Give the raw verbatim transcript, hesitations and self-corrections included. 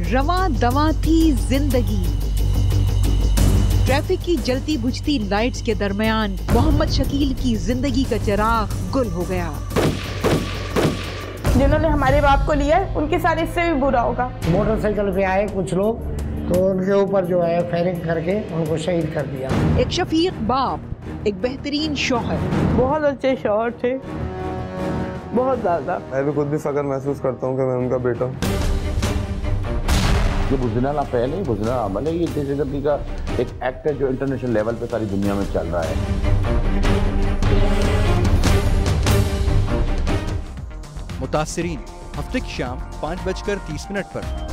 रवां दवां थी जिंदगी। ट्रैफिक की जलती बुझती लाइट्स के दरमियान मोहम्मद शकील की जिंदगी का चिराग गुल हो गया। जिन्होंने हमारे बाप को लिया उनके साथ इससे भी बुरा होगा। मोटरसाइकिल पे आए कुछ लोग तो उनके ऊपर जो है फायरिंग करके उनको शहीद कर दिया। एक शफीक बाप, एक बेहतरीन शौहर, बहुत अच्छे शौहर थे, बहुत ज्यादा। मैं भी खुद भी फख्र महसूस करता हूँ कि मैं उनका बेटा हूँ। जो बुज़दिल पहल है, बुज़दिल अमल है, ये दहशतगर्दी का एक एक्ट है जो इंटरनेशनल लेवल पे सारी दुनिया में चल रहा है। मुतासिरीन हफ्ते की शाम पाँच बजकर तीस मिनट पर